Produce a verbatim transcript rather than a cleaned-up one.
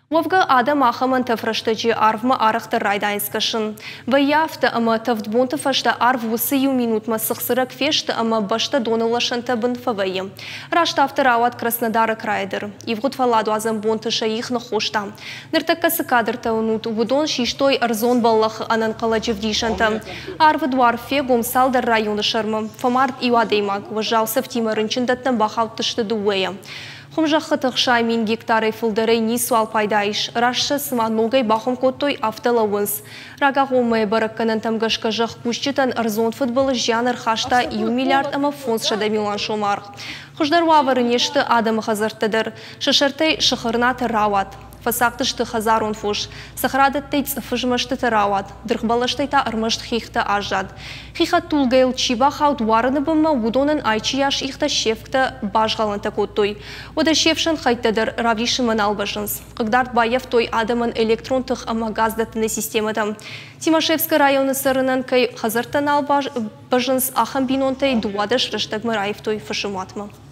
Wavga adam axamın tefraştıcı arvma arıqtı raydayınskışın. Ve yafta ama tavdbonta faşta arv vusiyu minutma sıxsırak feşta ama başta donalaşanta bın favayı. Раштавта рават Краснодара крайдер. И вгод фаладу азам бонта шаих на хошта. Нертакасы кадрта унут вудон шиштой арзон баллах анан каладжев дишанта. Арв двар фегум салдар района шарма. Фамарт ивадеймак важался в тима рынчындатна бахалтышты дуэя. Хумжахатых шаймин гектары фулдерей нисуал пайдайш. Рашша сма ногай бахом коттой автолауынс. Рага гомэ баракканан тамгашкажах пущитан арзон футболы жанр хашта ю миллиард ама фонс шада милан шомар. Хуждар вавары нешты адам хазартыдыр. Шашартай шахарнаты рават. Фасактышты хазарон фуш. Сахрадат тейц фыжмашты тарават. Дрхбалаштай та армашт хихта ажад. Хиха тулгейл чиба хаут вараны бымма вудонын айчияш ихта шефкта бажгаланта коттой. Ода шефшын хайтадыр равишымын албашынс. Кыгдарт баяв той адамын электронтых ама газдатыны системата. Тимошевска районы сырынан кай хазартан албашынс ахам бинонтай дуадыш рыштаг мараев той фышыматма.